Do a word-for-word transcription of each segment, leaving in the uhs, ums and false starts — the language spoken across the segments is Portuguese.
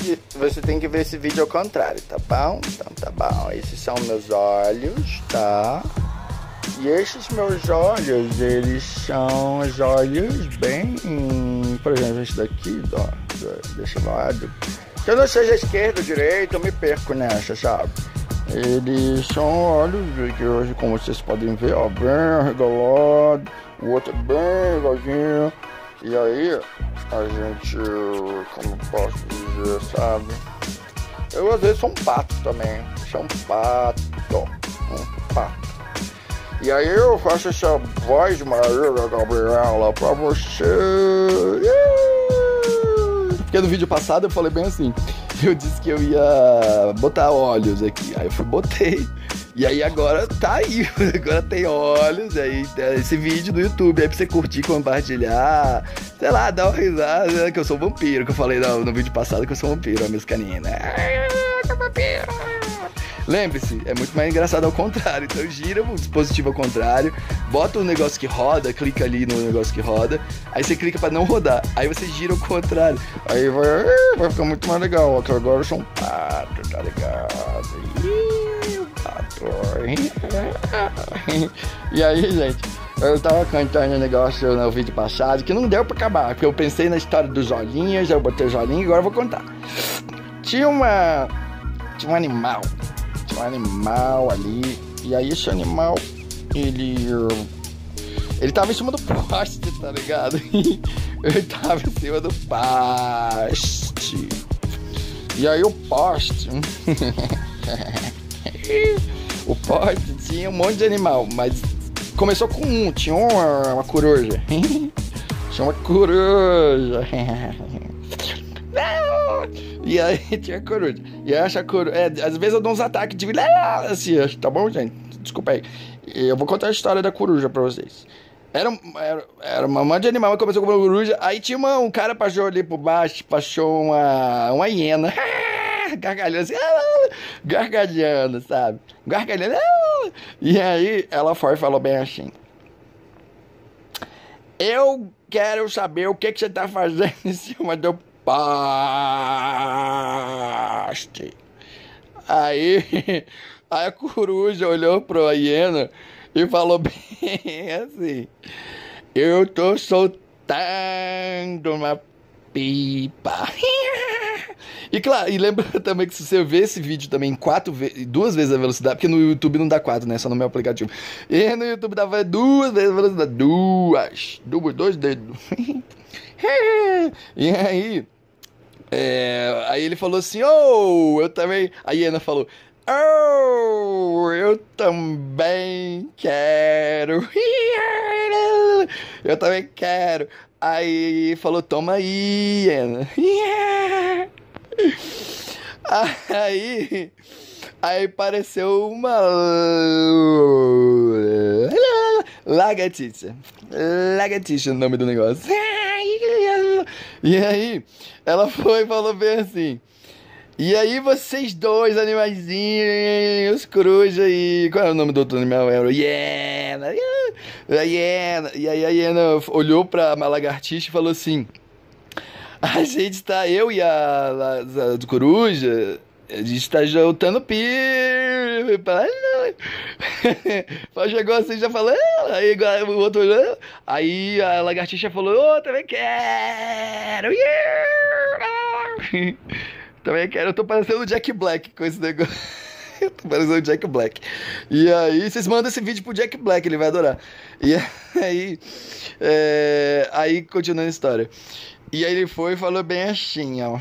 que, você tem que ver esse vídeo ao contrário, tá bom? Então tá bom, esses são meus olhos, tá? E esses meus olhos, eles são os olhos bem... Por exemplo, esse daqui, ó, desse lado. Se eu não seja esquerda ou direita, eu me perco nessa, sabe? Eles são olhos que hoje, como vocês podem ver, ó, bem arregalado, o outro bem igualzinho. E aí, a gente, como posso dizer, sabe? Eu às vezes sou um pato também, sou um pato, um pato. E aí eu faço essa voz de Maria Gabriela pra você. Porque no vídeo passado eu falei bem assim, eu disse que eu ia botar olhos aqui, aí eu fui, botei. E aí agora tá aí, agora tem olhos, aí tem esse vídeo do YouTube, aí pra você curtir, compartilhar, sei lá, dar uma risada, que eu sou vampiro, que eu falei no, no vídeo passado que eu sou vampiro, a minha caninhas, né? Eu sou vampiro. Lembre-se, é muito mais engraçado ao contrário, então gira o dispositivo ao contrário, bota o negócio que roda, clica ali no negócio que roda, aí você clica pra não rodar, aí você gira ao contrário, aí vai, vai ficar muito mais legal, ó, que agora eu sou um pato, tá ligado? E aí, gente, eu tava cantando um negócio no vídeo passado que não deu pra acabar, porque eu pensei na história dos olhinhos, eu botei os olhinhos e agora eu vou contar. Tinha uma... Tinha um animal, tinha um animal ali, e aí esse animal, ele... Ele tava em cima do poste, tá ligado? Ele tava em cima do poste. E aí o poste... O poste tinha um monte de animal, mas começou com um, tinha uma, uma coruja. Tinha uma coruja. E aí tinha coruja. E essa coruja, é, às vezes eu dou uns ataques de assim, tá bom, gente? Desculpa aí. Eu vou contar a história da coruja pra vocês. Era, era, era uma monte de animal, começou com uma coruja. Aí tinha uma, um cara passou ali por baixo, passou uma, uma hiena. Gargalhando assim, gargalhando, sabe? Gargalhando. E aí ela foi e falou bem assim: eu quero saber o que, que você tá fazendo em cima do poste. Aí, aí a coruja olhou pra hiena e falou bem assim: eu tô soltando uma pipa. E claro, e lembra também que se você ver esse vídeo também quatro vezes, duas vezes a velocidade, porque no YouTube não dá quatro, né? Só no meu aplicativo. E no YouTube dava duas vezes a velocidade. Duas. Duas, dois dedos. E aí, é, aí ele falou assim, oh, eu também. A hiena falou, oh, eu também quero. Eu também quero. Aí falou, toma aí, hiena. Aí, aí apareceu uma lagartixa. Lagartixa, o nome do negócio. E aí, ela foi e falou bem assim: e aí vocês dois animaizinhos, coruja e... Qual é o nome do outro animal? Era hiena. A hiena. E aí a hiena olhou pra lagartixa e falou assim: a gente tá, eu e a, a, a coruja, a gente tá juntando pipa. Chegou assim, já falou, aí o outro olhou, aí a lagartixa falou, eu oh, também quero. Também quero, eu tô parecendo o Jack Black com esse negócio. Eu tô parecendo o Jack Black. E aí, vocês mandam esse vídeo pro Jack Black, ele vai adorar. E aí, é, aí continuando a história. E aí ele foi e falou bem assim, ó.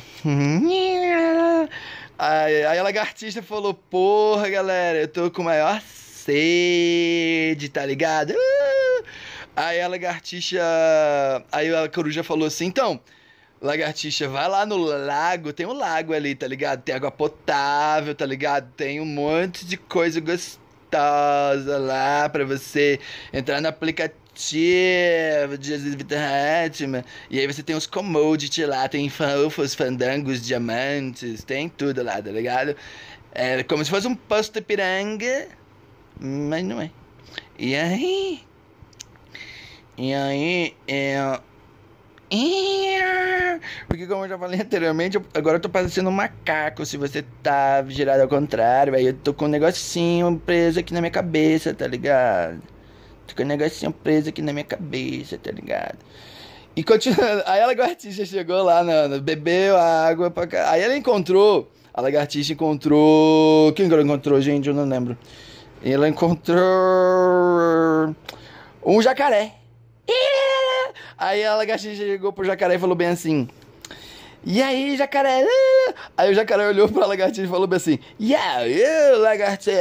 Aí, aí a lagartixa falou, porra, galera, eu tô com maior sede, tá ligado? Aí a lagartixa... Aí a coruja falou assim, então, lagartixa, vai lá no lago, tem um lago ali, tá ligado? Tem água potável, tá ligado? Tem um monte de coisa gostosa lá pra você entrar no aplicativo de Vitor Hatman, e aí você tem os commodities lá, tem fofos, fandangos, diamantes, tem tudo lá, tá ligado? É como se fosse um posto de piranga, mas não é. E aí, e aí, é, Porque como eu já falei anteriormente, eu- agora eu tô parecendo um macaco. Se você tá girado ao contrário, aí eu tô com um negocinho preso aqui na minha cabeça, tá ligado? Tô com um negocinho preso aqui na minha cabeça, tá ligado? E continuando, aí a lagartixa chegou lá, na, na- bebeu a água pra cá. Aí ela encontrou, a lagartixa encontrou... Quem que ela encontrou, gente? Eu não lembro. Ela encontrou um jacaré. Aí a lagartixa chegou pro jacaré e falou bem assim: e aí, jacaré? Aí o jacaré olhou pra lagartixa e falou bem assim: e aí, lagartixa?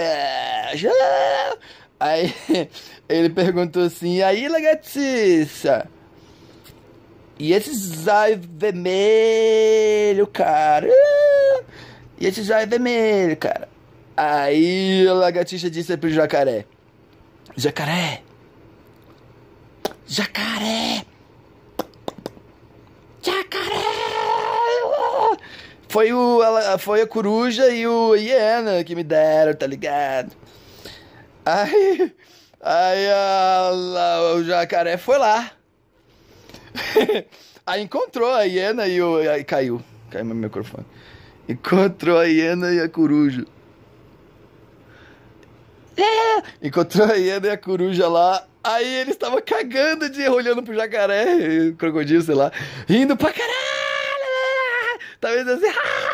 Aí ele perguntou assim: e aí, lagartixa? E esses olhos vermelhos, cara? E esses olhos vermelhos, cara? Aí a lagartixa disse pro jacaré: jacaré, jacaré, jacaré. Foi, o, ela, foi a coruja e o hiena que me deram, tá ligado? Aí, aí a, a, o jacaré foi lá. Aí encontrou a hiena e o... Aí caiu, caiu meu microfone. Encontrou a hiena e a coruja. Encontrou a hiena e a coruja lá. Aí eles estavam cagando de olhando pro jacaré, crocodilo, sei lá, rindo pra caralho. Talvez assim.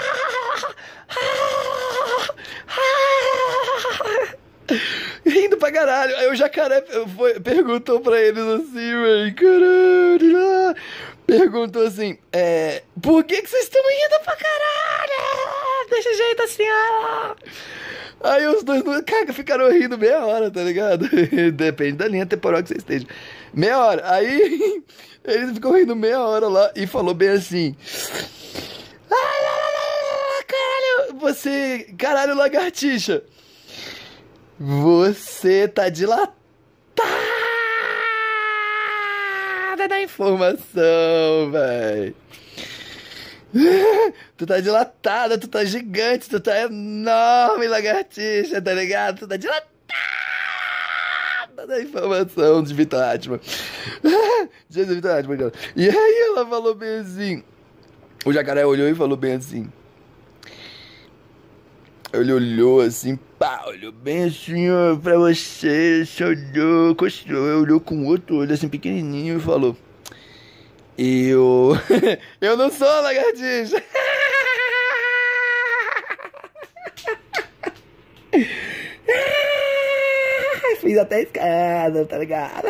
Rindo pra caralho. Aí o jacaré foi, perguntou pra eles assim, velho, caralho. Perguntou assim, é, por que que vocês estão rindo pra caralho? Desse jeito assim, ó. Aí os dois, cara, ficaram rindo meia hora, tá ligado? Depende da linha temporal que você esteja. Meia hora. Aí eles ficam rindo meia hora lá e falou bem assim: caralho, você, caralho, lagartixa, você tá dilatada da informação, velho. Tu tá dilatada, tu tá gigante, tu tá enorme, lagartixa, tá ligado? Tu tá dilatada da informação de Vitor Atman. De Vitor Atman, cara. E aí ela falou bem assim. O jacaré olhou e falou bem assim. Ele olhou assim, pá, olhou bem assim, ó, pra você, se olhou, coçou, olhou com outro olho assim pequenininho e falou: Eu... Eu não sou lagartixa. Fiz até escada, tá ligado?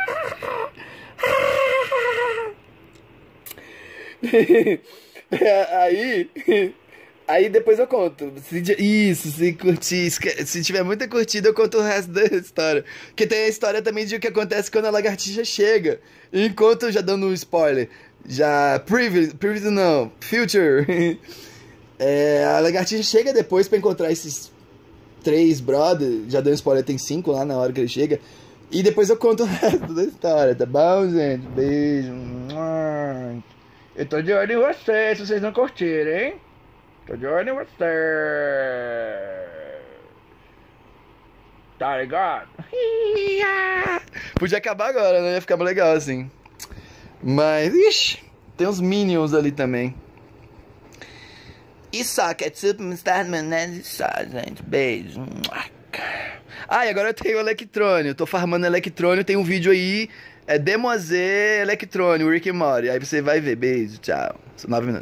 Aí... Aí depois eu conto. Se, isso, se curtir, se tiver muita curtida, eu conto o resto da história. Porque tem a história também de o que acontece quando a lagartixa chega. Enquanto, já dando um spoiler, já... Preview, preview não, future. É, a lagartixa chega depois pra encontrar esses três brothers. Já deu um spoiler, tem cinco lá na hora que ele chega. E depois eu conto o resto da história, tá bom, gente? Beijo. Eu tô de olho em vocês, se vocês não curtirem, hein? Tô de olho em você. Tá ligado? Podia acabar agora, né? Ia ficar legal assim. Mas, ixi, tem uns Minions ali também. E só, que é tipo Starman, né? E só, gente. Beijo. Ah, e agora eu tenho o Electrônio. Eu tô farmando Electrônio. Tem um vídeo aí. É Demoiselle Electrônio, Rick and Morty. Aí você vai ver. Beijo, tchau. São nove minutos.